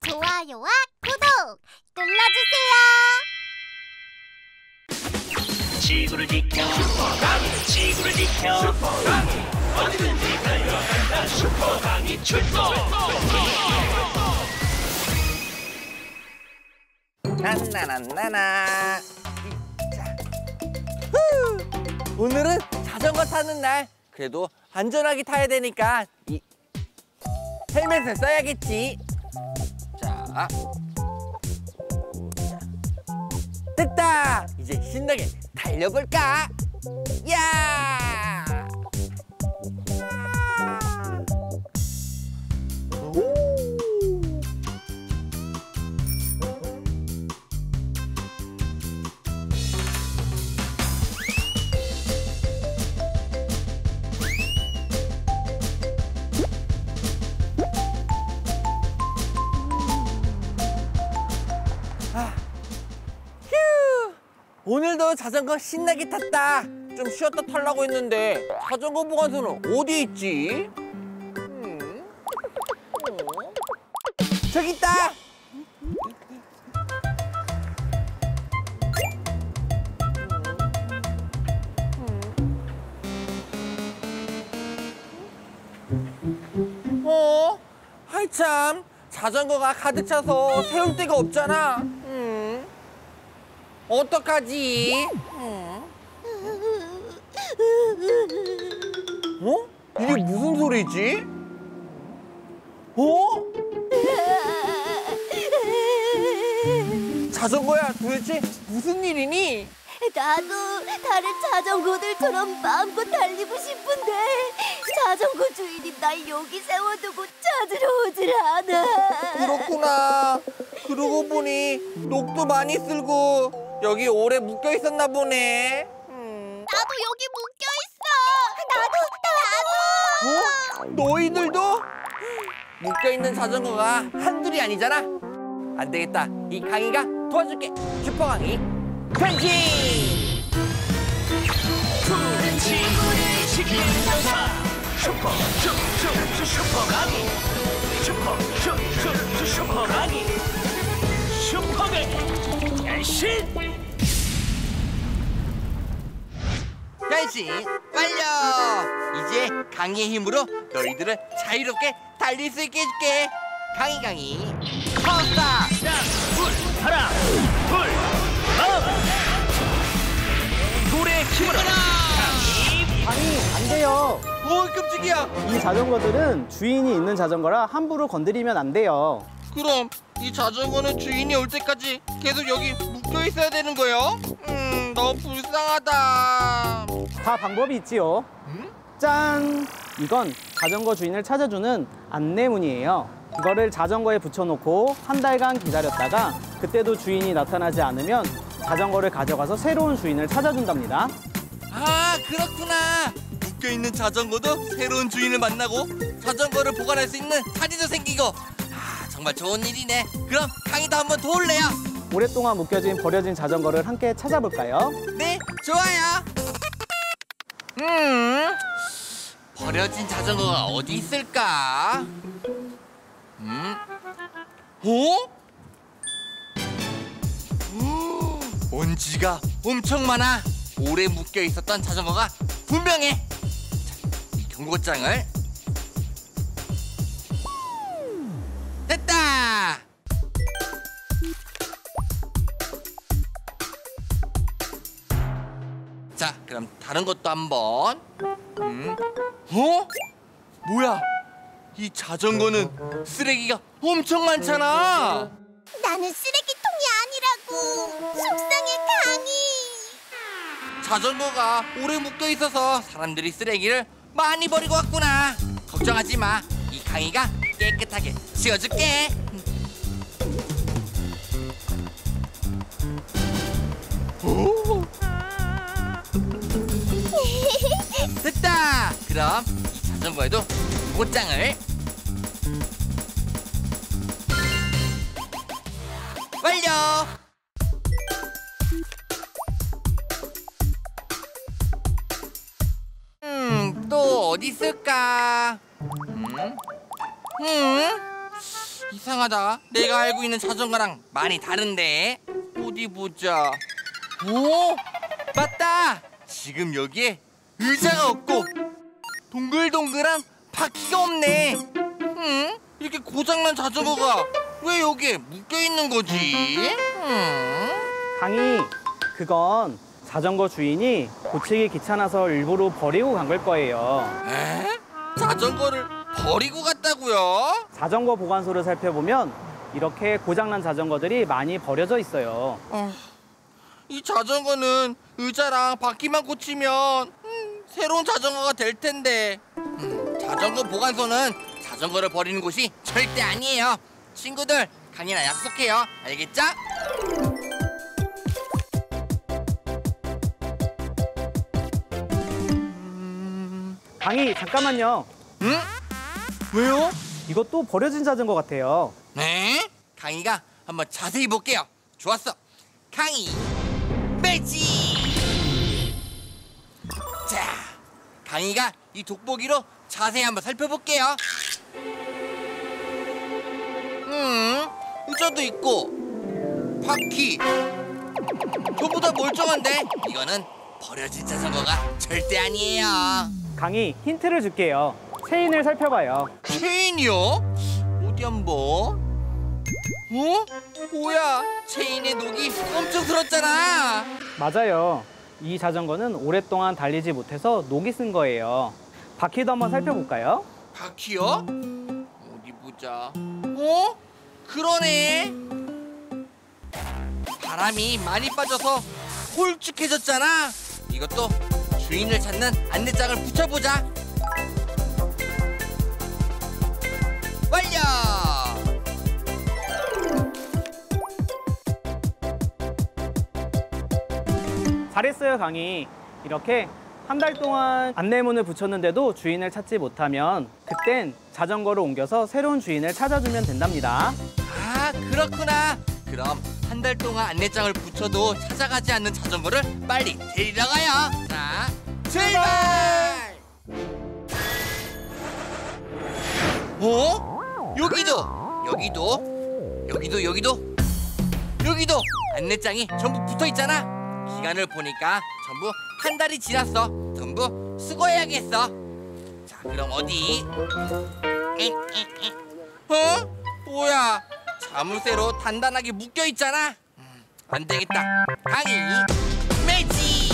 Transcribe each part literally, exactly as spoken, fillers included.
좋아요와 구독 눌러주세요. 지구를 지켜 슈퍼강이 지구를 지켜 슈퍼강이 어디든지 달려간다 슈퍼강이 출동. 나나나나나. 자, 후! 오늘은 자전거 타는 날. 그래도 안전하게 타야 되니까 이 헬멧을 써야겠지. 자, 됐다. 이제 신나게 달려볼까? 야! 오늘도 자전거 신나게 탔다. 좀 쉬었다 타려고 했는데 자전거 보관소는 어디 있지? 음? 어? 저기 있다. 어? 아이 참, 자전거가 가득 차서 세울 데가 없잖아. 음. 어떡하지? 응. 어? 이게 무슨 소리지? 어? 자전거야, 도대체 무슨 일이니? 나도 다른 자전거들처럼 마음껏 달리고 싶은데 자전거 주인이 날 여기 세워두고 찾으러 오질 않아. 그렇구나. 그러고 보니 녹도 많이 쓸고 여기 오래 묶여 있었나 보네. 음. 나도 여기 묶여 있어. 나도, 나도. 어? 너희들도? 묶여 있는 자전거가 한둘이 아니잖아. 안 되겠다. 이 강이가 도와줄게. 슈퍼강이 변신! 푸른 지구를 지키면서 슈퍼 슈슈 슈퍼강이 슈퍼 슈슈 슈퍼강이 슈퍼강이 변신! 변신 완료! 이제 강이의 힘으로 너희들을 자유롭게 달릴 수 있게 해줄게. 강이 강이 파워스타! 불, 바람, 불, 바람! 불의 힘으로 강이 아니, 안 돼요. 오, 끔찍이야. 이 자전거들은 주인이 있는 자전거라 함부로 건드리면 안 돼요. 그럼 이 자전거는 주인이 올 때까지 계속 여기 묶여 있어야 되는 거예요? 음, 너무 불쌍하다. 다 방법이 있지요. 음? 짠! 이건 자전거 주인을 찾아주는 안내문이에요. 이거를 자전거에 붙여놓고 한 달간 기다렸다가 그때도 주인이 나타나지 않으면 자전거를 가져가서 새로운 주인을 찾아준답니다. 아, 그렇구나. 묶여있는 자전거도 새로운 주인을 만나고 자전거를 보관할 수 있는 자리도 생기고. 아, 정말 좋은 일이네. 그럼 강의도 한번 도울래요? 오랫동안 묶여진 버려진 자전거를 함께 찾아볼까요? 네, 좋아요. 음, 버려진 자전거가 어디 있을까? 음, 어? 오, 먼지가 엄청 많아. 오래 묶여 있었던 자전거가 분명해. 자, 이 경고장을 됐다. 자, 그럼 다른 것도 한번. 음, 어? 뭐야? 이 자전거는 쓰레기가 엄청 많잖아. 나는 쓰레기통이 아니라고. 속상해, 강이. 자전거가 오래 묶여 있어서 사람들이 쓰레기를 많이 버리고 왔구나. 걱정하지 마. 이 강이가 깨끗하게 치워줄게. 오. 됐다. 그럼 이 자전거에도 못장을 완료. 또 어디 있을까? 음? 음? 이 이상하다. 내가 알고 있는 자전거랑 많이 다른데. 어디 보자. 오, 맞다. 지금 여기에 의자가 없고 동글동글한 바퀴가 없네. 응? 이렇게 고장난 자전거가 왜 여기에 묶여있는 거지? 응? 강희, 그건 자전거 주인이 고치기 귀찮아서 일부러 버리고 간 걸 거예요. 에? 자전거를 버리고 갔다고요? 자전거 보관소를 살펴보면 이렇게 고장난 자전거들이 많이 버려져 있어요. 어, 이 자전거는 의자랑 바퀴만 고치면 음, 새로운 자전거가 될 텐데. 음, 자전거 보관소는 자전거를 버리는 곳이 절대 아니에요. 친구들, 강이랑 약속해요. 알겠죠? 강희, 잠깐만요. 응? 왜요? 이것도 버려진 자전거 같아요. 네? 강이가 한번 자세히 볼게요. 좋았어. 강이 매지. 자, 강이가 이 돋보기로 자세히 한번 살펴볼게요. 음, 의자도 있고 바퀴 전부 다 멀쩡한데 이거는 버려진 자전거가 절대 아니에요. 강희, 힌트를 줄게요. 체인을 살펴봐요. 체인이요? 어디 한번? 어? 뭐야? 체인의 녹이 엄청 들었잖아. 맞아요. 이 자전거는 오랫동안 달리지 못해서 녹이 쓴 거예요. 바퀴도 한번 살펴볼까요? 바퀴요? 어디 보자. 어? 그러네. 바람이 많이 빠져서 홀쭉해졌잖아. 이것도 주인을 찾는 안내장을 붙여보자. 완료! 잘했어요, 강희. 이렇게 한 달 동안 안내문을 붙였는데도 주인을 찾지 못하면 그땐 자전거를 옮겨서 새로운 주인을 찾아주면 된답니다. 아, 그렇구나. 그럼 한 달 동안 안내장을 붙여도 찾아가지 않는 자전거를 빨리 데리러 가요. 자, 출발! 어? 여기도, 여기도, 여기도, 여기도, 여기도 안내장이 전부 붙어 있잖아. 기간을 보니까 전부 한 달이 지났어. 전부 수거해야겠어. 자, 그럼 어디? 어? 뭐야? 자물쇠로 단단하게 묶여 있잖아. 음, 안 되겠다. 강이 매지.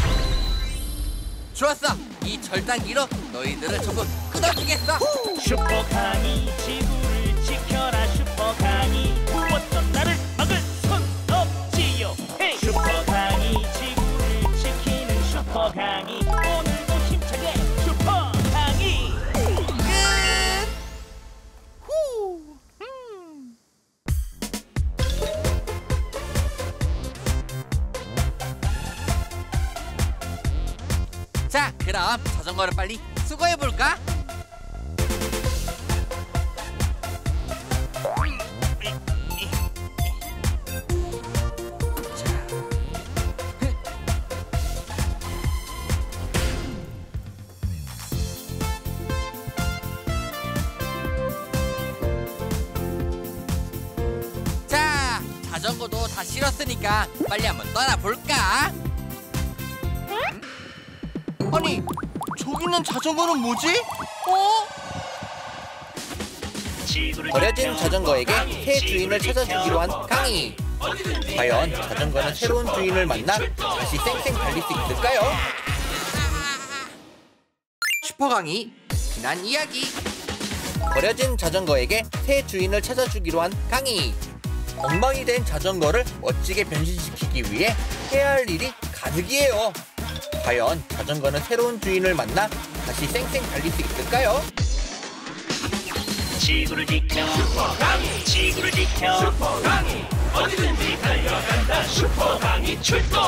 좋았어. 이 절단기로 너희들을 전부 끊어주겠어. 슈퍼 강이 지구를 지켜라. 슈퍼 강이 무엇도 나를 막을 순 없지요. 헤이! 슈퍼 강이 지구를 지키는 슈퍼 강이 오늘도 힘차게 슈퍼 강이 끝. 후. 음. 자, 그럼 자전거를 빨리 수거해볼까? 자, 자전거도 다 실었으니까 빨리 한번 떠나볼까? 아니, 저기 있는 자전거는 뭐지? 어? 버려진 자전거에게 새 주인을 찾아주기로 한 강희. 과연 자전거는 새로운 주인을 만나 다시 쌩쌩 달릴 수 있을까요? 슈퍼강이 지난 이야기. 버려진 자전거에게 새 주인을 찾아주기로 한 강희. 엉망이 된 자전거를 멋지게 변신시키기 위해 해야 할 일이 가득이에요. 과연 자전거는 새로운 주인을 만나 다시 쌩쌩 달릴 수 있을까요? 지구를 지켜 슈퍼 강이 지구를 지켜 슈퍼 강이 어디든지 달려간다. 슈퍼 강이 출동.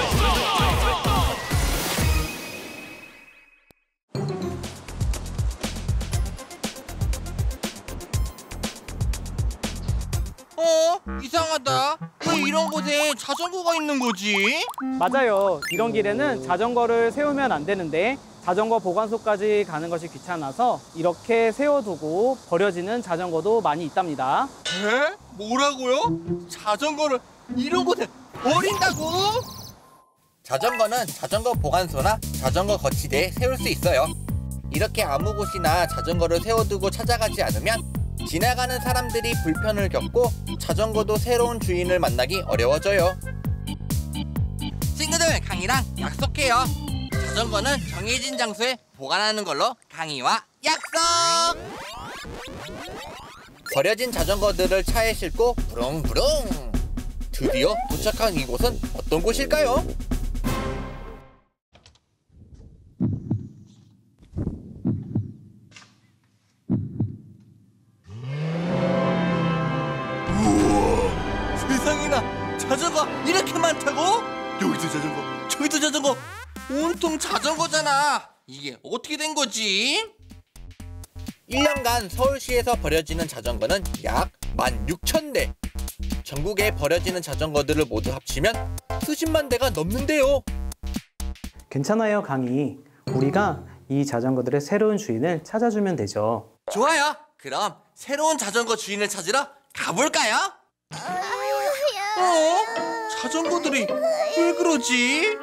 어? 이상하다. 왜 이런 곳에 자전거가 있는 거지? 맞아요. 이런 길에는 자전거를 세우면 안 되는데 자전거 보관소까지 가는 것이 귀찮아서 이렇게 세워두고 버려지는 자전거도 많이 있답니다. 에? 뭐라고요? 자전거를 이런 곳에 버린다고? 자전거는 자전거 보관소나 자전거 거치대에 세울 수 있어요. 이렇게 아무 곳이나 자전거를 세워두고 찾아가지 않으면 지나가는 사람들이 불편을 겪고 자전거도 새로운 주인을 만나기 어려워져요. 친구들, 강이랑 약속해요. 자전거는 정해진 장소에 보관하는 걸로 강이와 약속! 버려진 자전거들을 차에 싣고 부릉부릉. 드디어 도착한 이곳은 어떤 곳일까요? 세상에나 자전거 이렇게 많다고? 여기도 자전거, 저기도 자전거, 온통 자전거잖아. 이게 어떻게 된 거지? 일 년간 서울시에서 버려지는 자전거는 약 만 육천 대. 전국에 버려지는 자전거들을 모두 합치면 수십만 대가 넘는데요. 괜찮아요, 강희. 우리가 이 자전거들의 새로운 주인을 찾아주면 되죠. 좋아요. 그럼 새로운 자전거 주인을 찾으러 가볼까요? 어? 자전거들이 왜 그러지?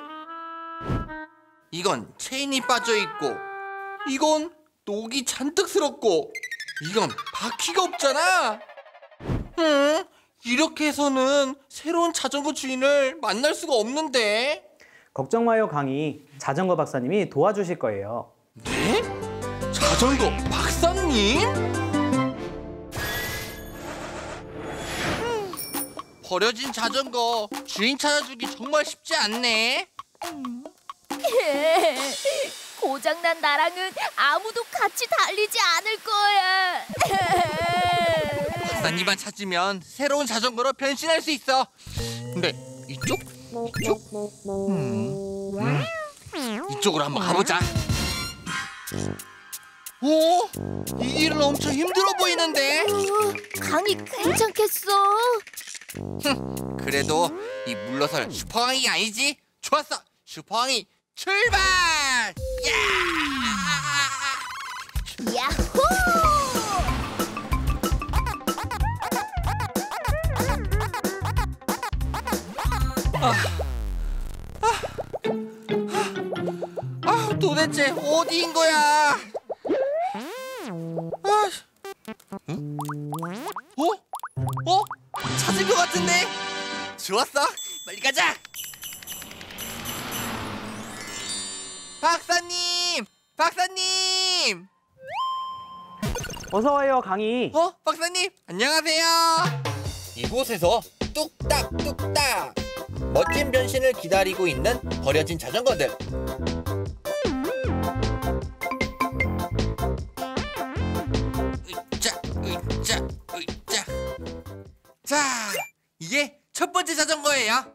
이건 체인이 빠져 있고, 이건 녹이 잔뜩 슬었고, 이건 바퀴가 없잖아. 응? 이렇게 해서는 새로운 자전거 주인을 만날 수가 없는데. 걱정 마요, 강희. 자전거 박사님이 도와주실 거예요. 네? 자전거 박사님? 버려진 자전거 주인 찾아주기 정말 쉽지 않네. 고장난 나랑은 아무도 같이 달리지 않을 거야. 박사님만 찾으면 새로운 자전거로 변신할 수 있어. 근데 이쪽? 이쪽? 음. 음. 이쪽으로 한번 가보자. 오, 이 길은 엄청 힘들어 보이는데. 어, 강이 괜찮겠어? 흠, 그래도 이 물러설 슈퍼강이 아니지. 좋았어, 슈퍼강이 출발! 야! 야호! 아, 아, 아, 아, 도대체 어디인 거야? 아, 응? 어? 어? 찾은 것 같은데? 좋았어, 빨리 가자. 박사님! 박사님! 어서 와요, 강희. 어? 박사님, 안녕하세요. 이곳에서 뚝딱 뚝딱 멋진 변신을 기다리고 있는 버려진 자전거들. 으쌰, 으쌰, 으쌰. 자, 이게 첫 번째 자전거예요.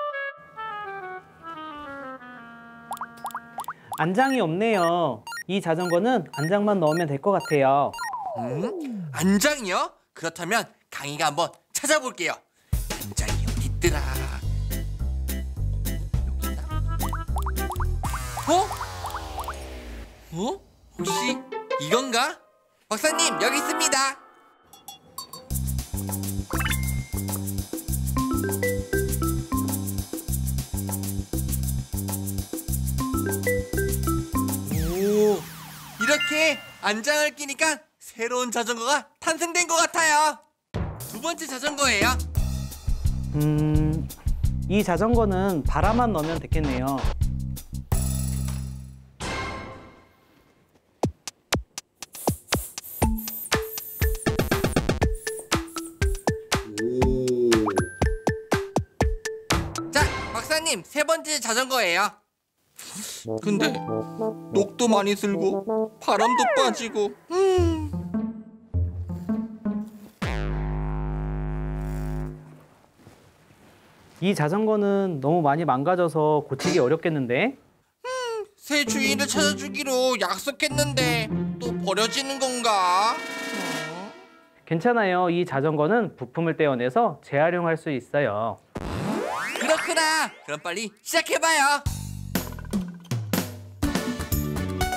안장이 없네요. 이 자전거는 안장만 넣으면 될 것 같아요. 음? 안장이요? 그렇다면 강희가 한번 찾아볼게요. 안장이 어디 있더라? 여기 있다. 어? 어? 혹시 이건가? 박사님, 여기 있습니다. 오, 이렇게 안장을 끼니까 새로운 자전거가 탄생된 것 같아요. 두 번째 자전거예요. 음, 이 자전거는 바람만 넣으면 되겠네요. 자, 박사님, 세 번째 자전거예요. 근데 녹도 많이 슬고 바람도 빠지고. 음. 이 자전거는 너무 많이 망가져서 고치기 어렵겠는데? 새 주인을 찾아주기로 약속했는데 또 버려지는 건가? 괜찮아요. 이 자전거는 부품을 떼어내서 재활용할 수 있어요. 그렇구나. 그럼 빨리 시작해봐요.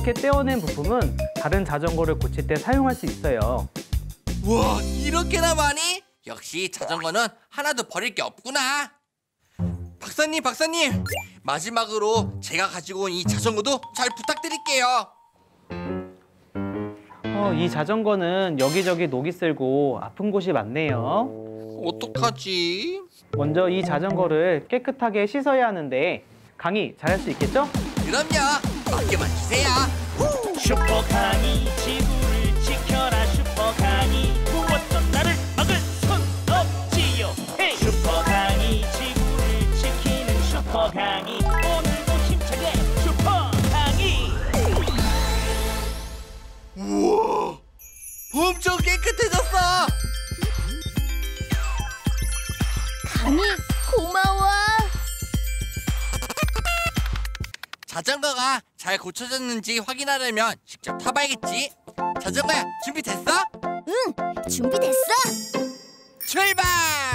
이렇게 떼어낸 부품은 다른 자전거를 고칠 때 사용할 수 있어요. 우와, 이렇게나 많이? 역시 자전거는 하나도 버릴 게 없구나. 박사님, 박사님, 마지막으로 제가 가지고 온 이 자전거도 잘 부탁드릴게요. 어, 이 자전거는 여기저기 녹이 쓸고 아픈 곳이 많네요. 어떡하지? 먼저 이 자전거를 깨끗하게 씻어야 하는데 강희, 잘할 수 있겠죠? 그럼요, 맡겨만 주세요. 슈퍼 강이 지구를 지켜라. 슈퍼 강이 무엇도 나를 막을 순 없지요. 헤이! 슈퍼 강이 지구를 지키는 슈퍼 강이 오늘도 힘차게 슈퍼 강이. 우와, 엄청 깨끗해졌어. 강희, 고마워. 자전거가 잘 고쳐졌는지 확인하려면 직접 타봐야겠지. 자전거야, 준비됐어? 응, 준비됐어. 출발!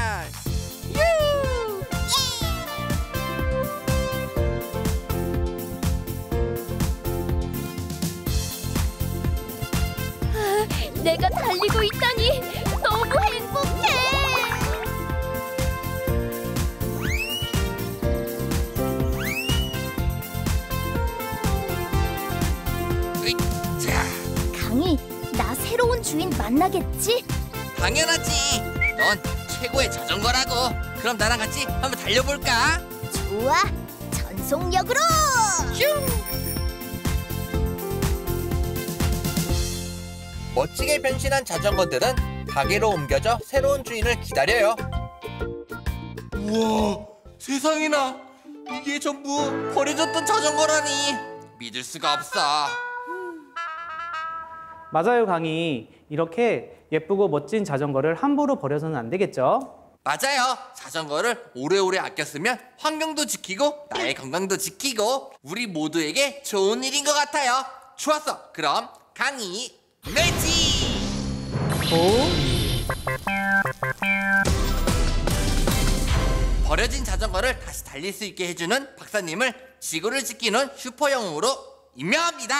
유! 아, 내가 달리고 있다니 너무 행복해. 자, 강희, 나 새로운 주인 만나겠지? 당연하지. 넌 최고의 자전거라고. 그럼 나랑 같이 한번 달려볼까? 좋아, 전속력으로! 멋지게 변신한 자전거들은 가게로 옮겨져 새로운 주인을 기다려요. 우와, 세상에나 이게 전부 버려졌던 자전거라니. 믿을 수가 없어. 맞아요, 강희. 이렇게 예쁘고 멋진 자전거를 함부로 버려서는 안 되겠죠? 맞아요. 자전거를 오래오래 아껴 쓰면 환경도 지키고 나의 건강도 지키고 우리 모두에게 좋은 일인 것 같아요. 좋았어. 그럼 강희 매지. 오? 버려진 자전거를 다시 달릴 수 있게 해주는 박사님을 지구를 지키는 슈퍼영웅으로 임명합니다.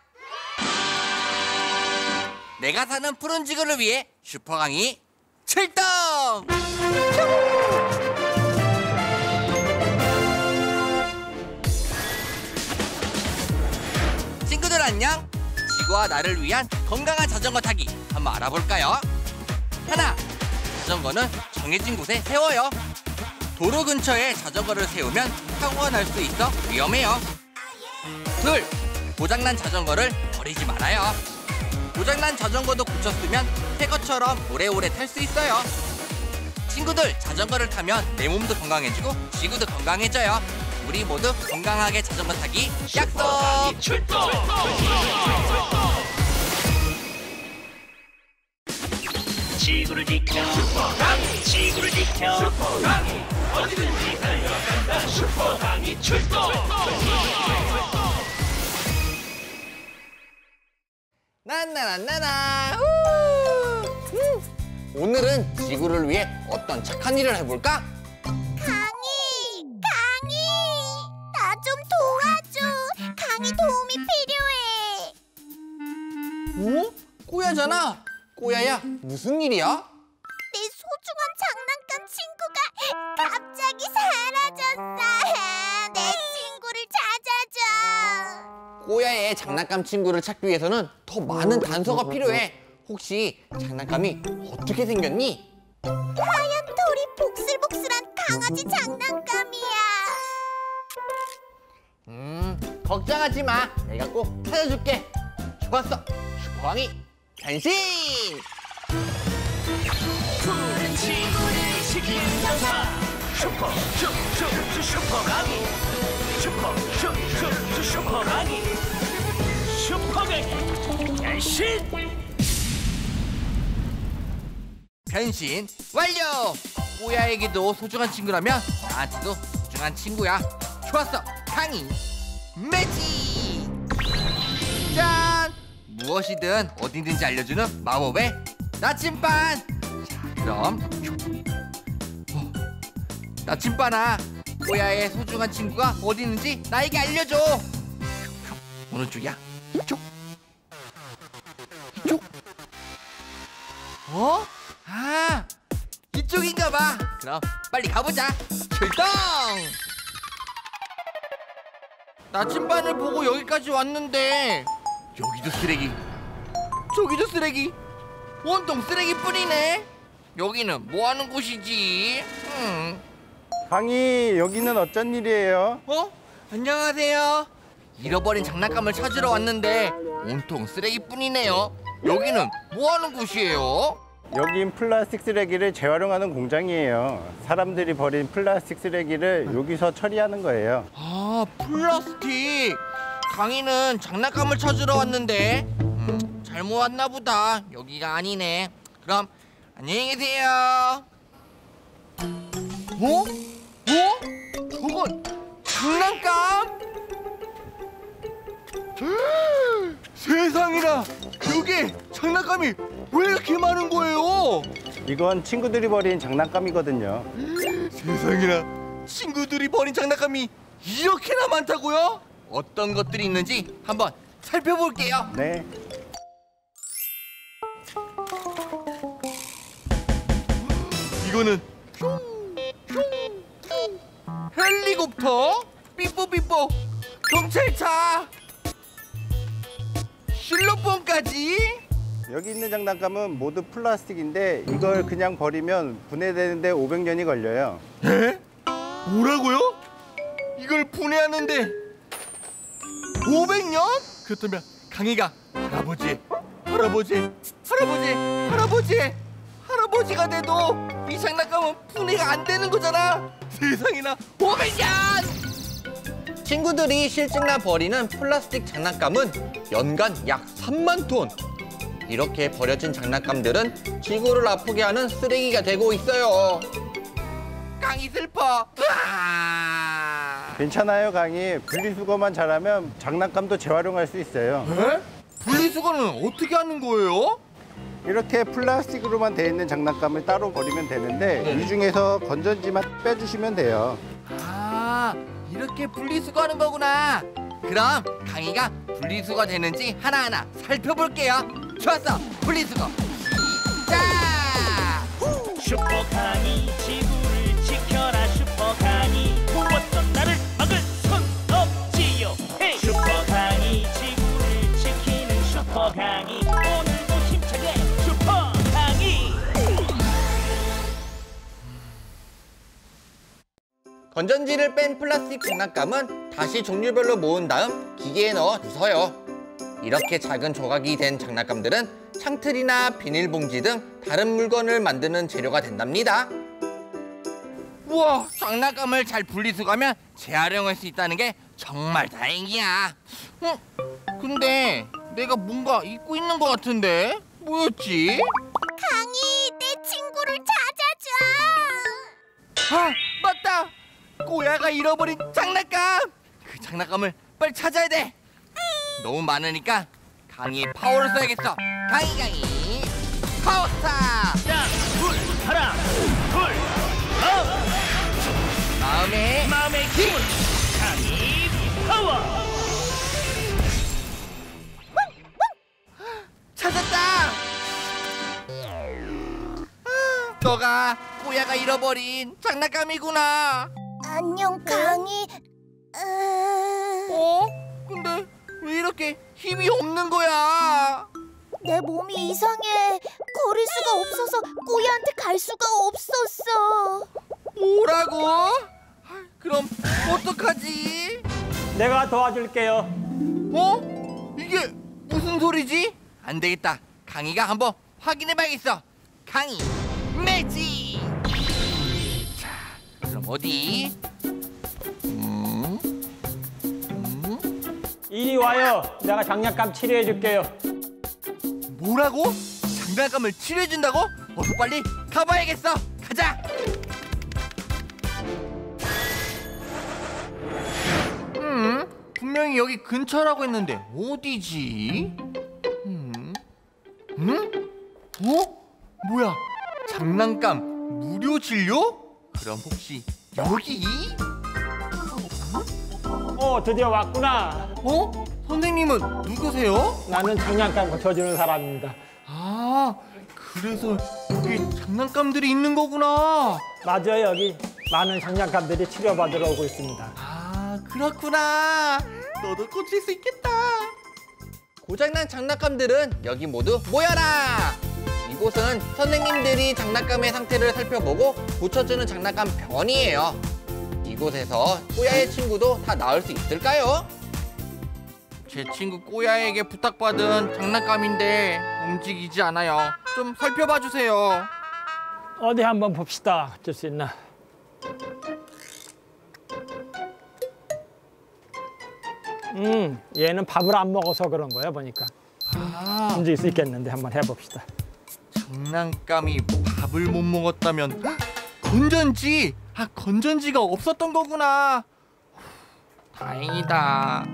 내가 사는 푸른 지구를 위해 슈퍼강이 출동! 친구들 안녕! 지구와 나를 위한 건강한 자전거 타기 한번 알아볼까요? 하나, 자전거는 정해진 곳에 세워요. 도로 근처에 자전거를 세우면 사고가 날 수 있어 위험해요. 둘, 고장난 자전거를 버리지 말아요. 고장난 자전거도 고쳤으면 새 것처럼 오래오래 탈 수 있어요. 친구들, 자전거를 타면 내 몸도 건강해지고 지구도 건강해져요. 우리 모두 건강하게 자전거 타기 약속! 출동! 지구를 지켜 슈퍼강이 지구를 지켜 슈퍼강이 어디든지 달려간다. 슈퍼강이 출동! 나나나나나. 오늘은 지구를 위해 어떤 착한 일을 해볼까? 강희! 강희! 나 좀 도와줘! 강희 도움이 필요해! 어? 꼬야잖아. 꼬야야, 무슨 일이야? 내 소중한 장난감 친구가 갑자기 사라졌어! 내 친구를 찾아줘! 꼬야의 장난감 친구를 찾기 위해서는 더 많은 단서가 필요해. 혹시 장난감이 어떻게 생겼니? 하얀 털이 복슬복슬한 강아지 장난감이야! 음, 걱정하지 마. 내가 꼭 찾아줄게. 좋았어. 슈퍼강이 변신! 푸른 지구를 지키는 전사 슈퍼 슈슈 슈퍼강이 슈퍼 슈슈 슈퍼강이 슈퍼강이 변신! 변신 완료! 꼬야에게도 소중한 친구라면 나한테도 소중한 친구야. 좋았어, 강희 매지! 짠! 무엇이든 어디든지 알려주는 마법의 나침반! 자, 그럼 어, 나침반아, 꼬야의 소중한 친구가 어디 있는지 나에게 알려줘! 오른쪽이야? 이쪽 이쪽 어? 아 이쪽인가 봐. 그럼 빨리 가보자. 출동. 나침반을 보고 여기까지 왔는데 여기도 쓰레기 저기도 쓰레기 온통 쓰레기뿐이네. 여기는 뭐하는 곳이지? 음. 강희, 여기는 어쩐 일이에요? 어? 안녕하세요. 잃어버린 장난감을 찾으러 왔는데 온통 쓰레기뿐이네요. 여기는 뭐하는 곳이에요? 여긴 플라스틱 쓰레기를 재활용하는 공장이에요. 사람들이 버린 플라스틱 쓰레기를 여기서 처리하는 거예요. 아, 플라스틱. 강희는 장난감을 찾으러 왔는데 음, 잘못 왔나 보다. 여기가 아니네. 그럼 안녕히 계세요. 어? 어? 그건 장난감? 세상에나, 여기 장난감이 왜 이렇게 많은 거예요? 이건 친구들이 버린 장난감이거든요. 세상에나, 친구들이 버린 장난감이 이렇게나 많다고요? 어떤 것들이 있는지 한번 살펴볼게요. 네. 이거는 헬리콥터, 삐뽀삐뽀, 경찰차, 실로폰까지. 여기 있는 장난감은 모두 플라스틱인데 이걸 그냥 버리면 분해되는데 오백 년이 걸려요. 에? 뭐라고요? 이걸 분해하는데 오백 년? 그렇다면 강희가 할아버지, 할아버지, 할아버지, 할아버지, 할아버지가 돼도 이 장난감은 분해가 안 되는 거잖아. 세상에나, 오백 년! 친구들이 실증나 버리는 플라스틱 장난감은 연간 약 삼만 톤. 이렇게 버려진 장난감들은 지구를 아프게 하는 쓰레기가 되고 있어요. 강희 슬퍼. 으아! 괜찮아요, 강희. 분리수거만 잘하면 장난감도 재활용할 수 있어요. 에? 분리수거는 어떻게 하는 거예요? 이렇게 플라스틱으로만 돼 있는 장난감을 따로 버리면 되는데 이 중에서 건전지만 빼주시면 돼요. 아, 이렇게 분리수거하는 거구나. 그럼 강희가 분리수거 되는지 하나하나 살펴볼게요. 좋았어, 분리수거 시작! 슈퍼 강희 지구를 지켜라. 슈퍼 강희 무엇도 나를 막을 순 없지요. 헤이! 슈퍼 강희 지구를 지키는 슈퍼 강희, 오늘도 힘차게 슈퍼 강희. 건전지를 뺀 플라스틱 장난감은 다시 종류별로 모은 다음 기계에 넣어 주세요. 이렇게 작은 조각이 된 장난감들은 창틀이나 비닐봉지 등 다른 물건을 만드는 재료가 된답니다. 우와, 장난감을 잘 분리수거하면 재활용할 수 있다는 게 정말 다행이야. 어? 근데 내가 뭔가 잊고 있는 것 같은데? 뭐였지? 강희, 내 친구를 찾아줘. 아, 맞다! 꼬야가 잃어버린 장난감! 그 장난감을 빨리 찾아야 돼! 너무 많으니까 강희의 파워를 써야겠어. 강희 강희 파워스타! 땅, 불, 바람, 불, 업! 마음에 마음의 기운, 강희 파워! 찾았다! 아, 너가 꼬야가 잃어버린 장난감이구나. 안녕, 강희. 으... 어? 근데 왜 이렇게 힘이 없는 거야? 내 몸이 이상해. 걸을 수가 없어서 꼬야한테 갈 수가 없었어. 뭐라고? 아, 그럼 어떡하지? 내가 도와줄게요. 어? 이게 무슨 소리지? 안 되겠다. 강희가 한번 확인해봐야겠어. 강희 매직. 자, 그럼 어디? 음? 음? 이리 와요. 내가 장난감 치료해줄게요. 뭐라고? 장난감을 치료해준다고? 어서 빨리 가봐야겠어. 가자. 음? 분명히 여기 근처라고 했는데 어디지? 음? 음? 어? 뭐야? 장난감 무료 진료? 그럼 혹시 여기? 어, 드디어 왔구나. 어? 선생님은 누구세요? 나는 장난감 고쳐주는 사람입니다. 아, 그래서 여기 장난감들이 있는 거구나. 맞아요. 여기 많은 장난감들이 치료받으러 오고 있습니다. 아, 그렇구나. 너도 고칠 수 있겠다. 고장난 장난감들은 여기 모두 모여라! 이곳은 선생님들이 장난감의 상태를 살펴보고 고쳐주는 장난감 병원이에요. 이곳에서 꼬야의 친구도 다 나을 수 있을까요? 제 친구 꼬야에게 부탁받은 장난감인데 움직이지 않아요. 좀 살펴봐 주세요. 어디 한번 봅시다. 어쩔 수 있나? 음, 얘는 밥을 안 먹어서 그런 거야 보니까. 아, 움직일 수 있겠는데 한번 해봅시다. 장난감이 밥을 못 먹었다면 건전지! 아, 건전지가 없었던 거구나. 다행이다.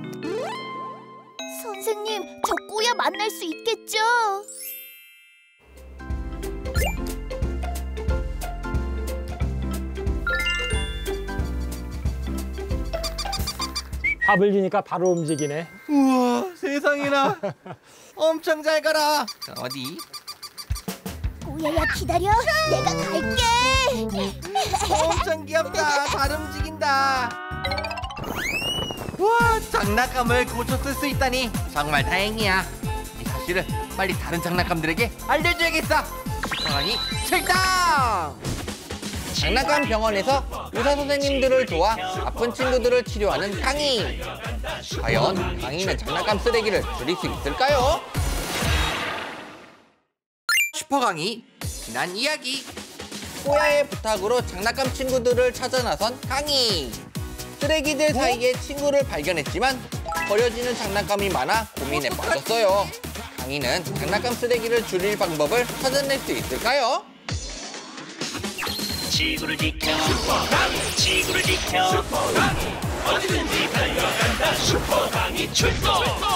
선생님, 저 꼬야 만날 수 있겠죠? 밥을 주니까 바로 움직이네. 우와, 세상에나. 엄청 잘 가라. 자, 어디? 꼬야야 기다려, 내가 갈게. 엄청 귀엽다. 잘 움직인다. 와, 장난감을 고쳐 쓸 수 있다니 정말 다행이야. 이 사실을 빨리 다른 장난감들에게 알려줘야겠어. 슈퍼강이 출동! 장난감 병원에서 의사 선생님들을 도와 아픈 친구들을 치료하는 강희. 과연 강희는 장난감 쓰레기를 줄일 수 있을까요? 슈퍼강이 지난 이야기. 꼬야의 부탁으로 장난감 친구들을 찾아 나선 강희. 쓰레기들 사이에 친구를 발견했지만 버려지는 장난감이 많아 고민에 빠졌어요. 강희는 장난감 쓰레기를 줄일 방법을 찾아낼 수 있을까요? 지구를 지켜 슈퍼강 지구를 지켜 슈퍼강 어디든지 달려간다 슈퍼강이 출동.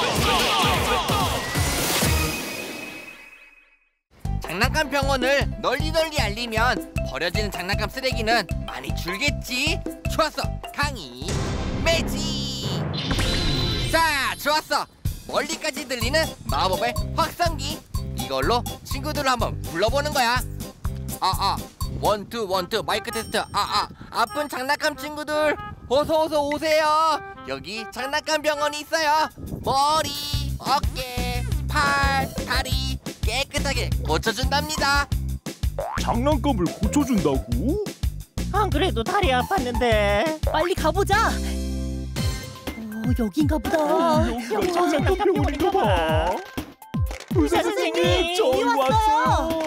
장난감 병원을 널리 널리 알리면 버려지는 장난감 쓰레기는 많이 줄겠지. 좋았어, 강희 매지. 자, 좋았어. 멀리까지 들리는 마법의 확성기. 이걸로 친구들을 한번 불러보는 거야. 아아 원투 원투 마이크 테스트. 아아 아픈 장난감 친구들 어서 어서 오세요. 여기 장난감 병원이 있어요. 머리, 어깨, 팔, 다리 깨끗하게 고쳐준답니다. 장난감을 고쳐준다고? 안 그래도 다리 아팠는데 빨리 가보자. 어, 여긴가 보다. 여기가 장난감 병원인가 봐. 의사 선생님, 저기 왔어요.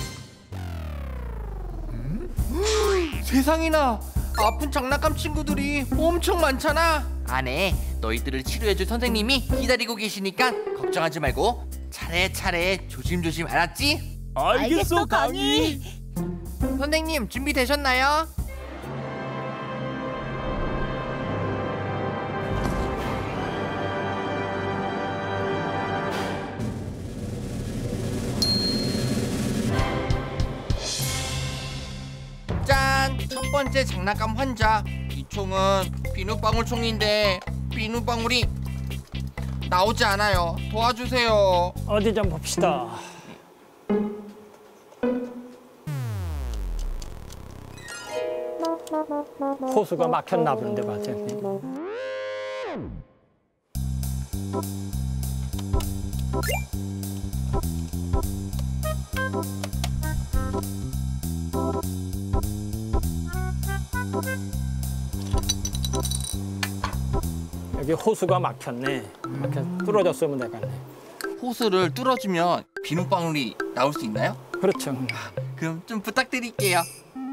세상에나, 아픈 장난감 친구들이 엄청 많잖아. 안에 너희들을 치료해줄 선생님이 기다리고 계시니까 걱정하지 말고 차례차례 조심조심, 알았지? 알겠어, 강희. 선생님 준비되셨나요? 짠! 첫 번째 장난감 환자. 이 총은 비눗방울 총인데 비눗방울이 나오지 않아요. 도와주세요. 어디 좀 봅시다. 호수가 막혔나 본데 맞아. 여기 호수가 막혔네. 막혀 뚫어졌으면 되겠네. 호수를 뚫어주면 비눗방울이 나올 수 있나요? 그렇죠. 그럼 좀 부탁드릴게요.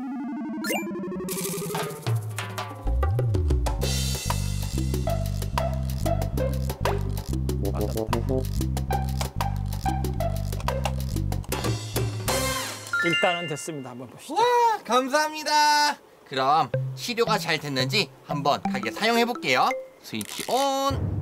일단은 됐습니다. 한번 봅시다. 와, 감사합니다. 그럼 치료가 잘 됐는지 한번 가게 사용해 볼게요. 스위치 온.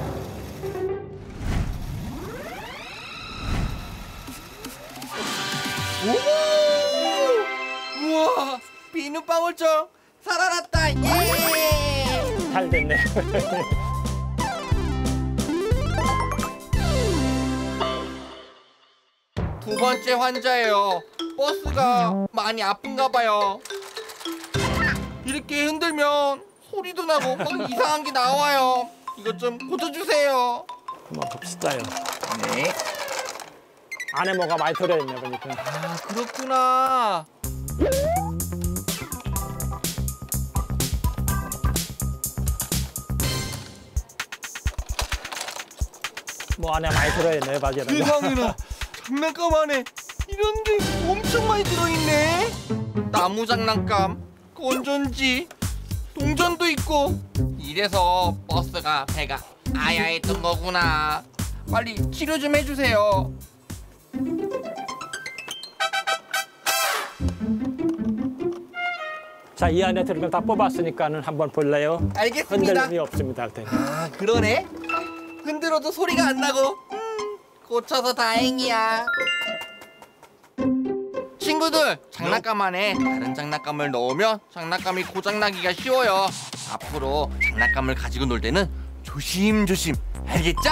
오! 우와, 비눗방울총 살아났다. 예! 잘 됐네. 두 번째 환자예요. 버스가 많이 아픈가 봐요. 이렇게 흔들면 소리도 나고 막 이상한 게 나와요. 이것 좀 고쳐주세요. 한번 봅시다요. 네. 안에 뭐가 많이 들어있네 보니까. 아, 그렇구나. 뭐 안에 많이 들어있네 바지는. 세상에나 장난감 안에 이런 게 엄청 많이 들어있네. 나무 장난감, 건전지, 동전도 있고. 이래서 버스가 배가 아야했던 거구나. 빨리 치료 좀 해주세요. 자, 이 안에 들어간 다 뽑았으니까는 한번 볼래요? 알겠습니다. 흔들림이 없습니다. 아, 그러네. 흔들어도 소리가 안 나고. 음, 고쳐서 다행이야. 친구들, 장난감 안에 다른 장난감을 넣으면 장난감이 고장나기가 쉬워요. 앞으로 장난감을 가지고 놀 때는 조심조심, 알겠죠?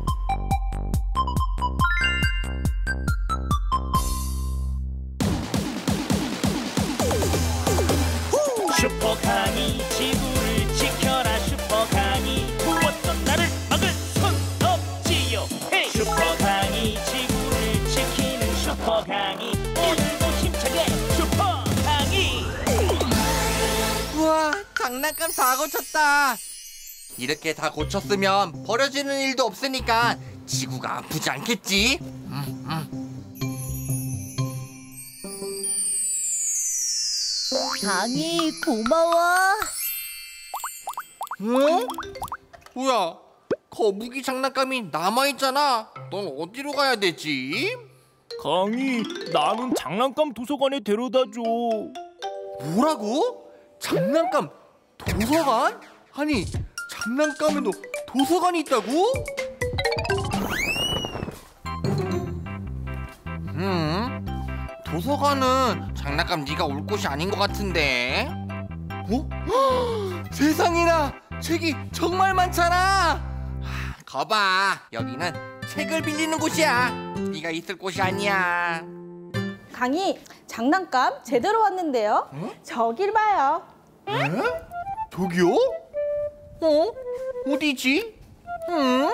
슈퍼 강이 지구를 지켜라. 슈퍼 강이 무엇도 나를 막을 순 없지요. 헤이! 슈퍼 강이 지구를 지키는 슈퍼 강이 오늘도 힘차게 슈퍼 강이. 우와, 장난감 다 고쳤다. 이렇게 다 고쳤으면 버려지는 일도 없으니까 지구가 아프지 않겠지? 음, 음. 강이 고마워. 어? 뭐야? 거북이 장난감이 남아있잖아. 넌 어디로 가야 되지? 강이, 나는 장난감 도서관에 데려다줘. 뭐라고? 장난감 도서관? 아니, 장난감에도 도서관이 있다고? 음, 도서관은 장난감 네가 올 곳이 아닌 것 같은데. 어? 헉, 세상에나 책이 정말 많잖아. 하, 거봐, 여기는 책을 빌리는 곳이야. 네가 있을 곳이 아니야. 강이, 장난감 제대로 왔는데요. 응? 저길 봐요. 에? 저기요? 어? 어디지? 응?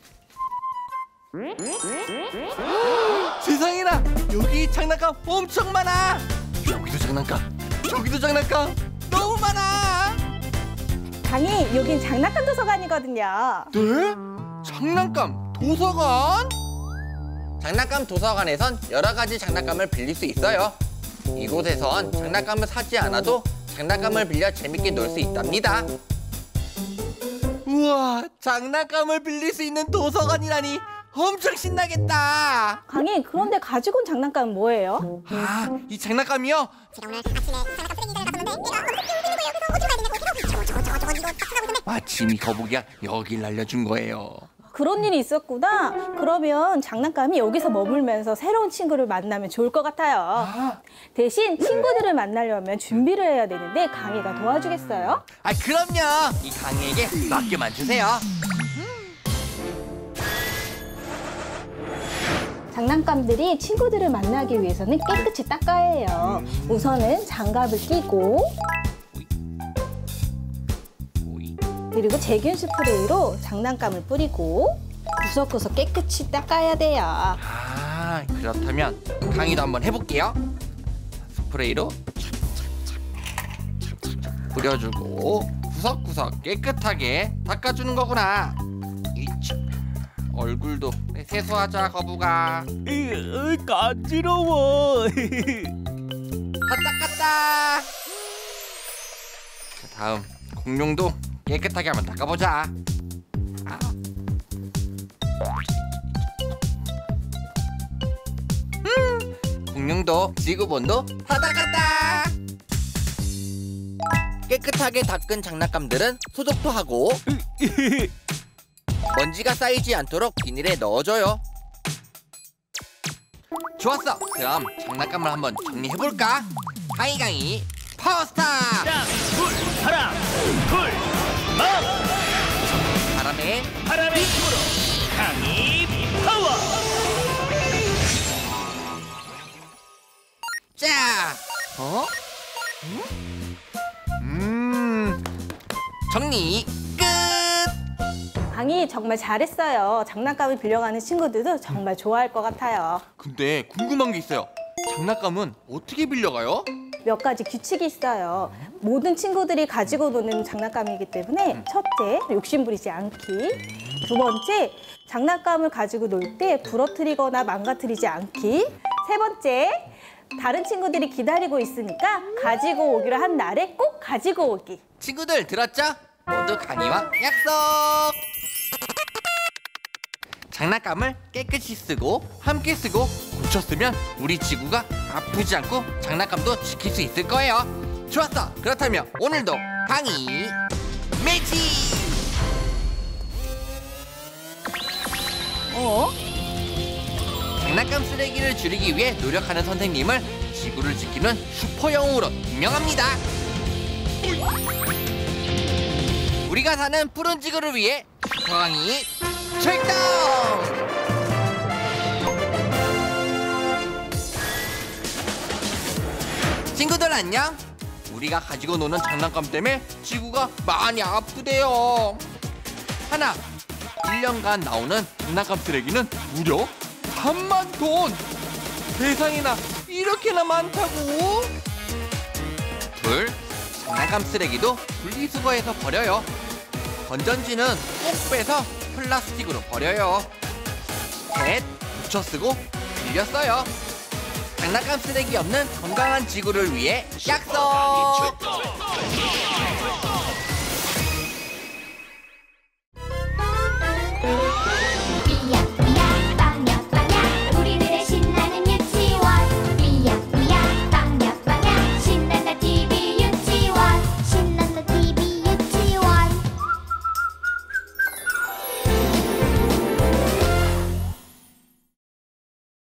세상에나, 여기 장난감 엄청 많아. 여기도 장난감, 저기도 장난감, 너무 많아. 강이, 여긴 장난감 도서관이거든요. 네? 장난감 도서관? 장난감 도서관에선 여러 가지 장난감을 빌릴 수 있어요. 이곳에선 장난감을 사지 않아도 장난감을 빌려 재밌게 놀 수 있답니다. 우와, 장난감을 빌릴 수 있는 도서관이라니 엄청 신나겠다. 강이, 그런데 가지고 온 장난감은 뭐예요? 아, 이 장난감이요? 마침 이 거북이가 여길 날려준 거예요. 그런 일이 있었구나. 그러면 장난감이 여기서 머물면서 새로운 친구를 만나면 좋을 것 같아요. 대신 친구들을 만나려면 준비를 해야 되는데 강이가 도와주겠어요? 아, 그럼요. 이 강이에게 맡겨만 주세요. 장난감들이 친구들을 만나기 위해서는 깨끗이 닦아야 해요. 우선은 장갑을 끼고 그리고 세균 스프레이로 장난감을 뿌리고 구석구석 깨끗이 닦아야 돼요. 아, 그렇다면 강이도 한번 해볼게요. 스프레이로 뿌려주고 구석구석 깨끗하게 닦아주는 거구나. 이치. 얼굴도 세수하자, 거북아. 으, 간지러워. 다 닦았다. 자, 다음 공룡도 깨끗하게 한번 닦아보자. 아. 음, 공룡도 지구본도 다 닦았다. 깨끗하게 닦은 장난감들은 소독도 하고 먼지가 쌓이지 않도록 비닐에 넣어줘요. 좋았어. 그럼 장난감을 한번 정리해볼까? 강이강이 파워스타! 땅, 불, 바람, 불, 멍. 바람에 바람의 힘으로 강이 파워. 정리 끝. 강희 정말 잘했어요. 장난감을 빌려가는 친구들도 정말 좋아할 것 같아요. 근데 궁금한 게 있어요. 장난감은 어떻게 빌려가요? 몇 가지 규칙이 있어요. 모든 친구들이 가지고 노는 장난감이기 때문에 첫째, 욕심 부리지 않기. 두 번째, 장난감을 가지고 놀 때 부러뜨리거나 망가뜨리지 않기. 세 번째, 다른 친구들이 기다리고 있으니까 가지고 오기로 한 날에 꼭 가지고 오기. 친구들 들었죠? 모두 강희와 약속! 장난감을 깨끗이 쓰고 함께 쓰고 고쳐 쓰면 우리 지구가 아프지 않고 장난감도 지킬 수 있을 거예요. 좋았어! 그렇다면 오늘도 강희 매치! 어? 장난감 쓰레기를 줄이기 위해 노력하는 선생님을 지구를 지키는 슈퍼영웅으로 유명합니다. 우리가 사는 푸른 지구를 위해 슈퍼강희 출동! 친구들 안녕! 우리가 가지고 노는 장난감 때문에 지구가 많이 아프대요. 하나, 일 년간 나오는 장난감 쓰레기는 무려 삼만 톤! 세상에나 이렇게나 많다고? 둘, 장난감 쓰레기도 분리수거해서 버려요. 건전지는 꼭 빼서 플라스틱으로 버려요. 셋, 붙여 쓰고 빌려 써요. 장난감 쓰레기 없는 건강한 지구를 위해 약속!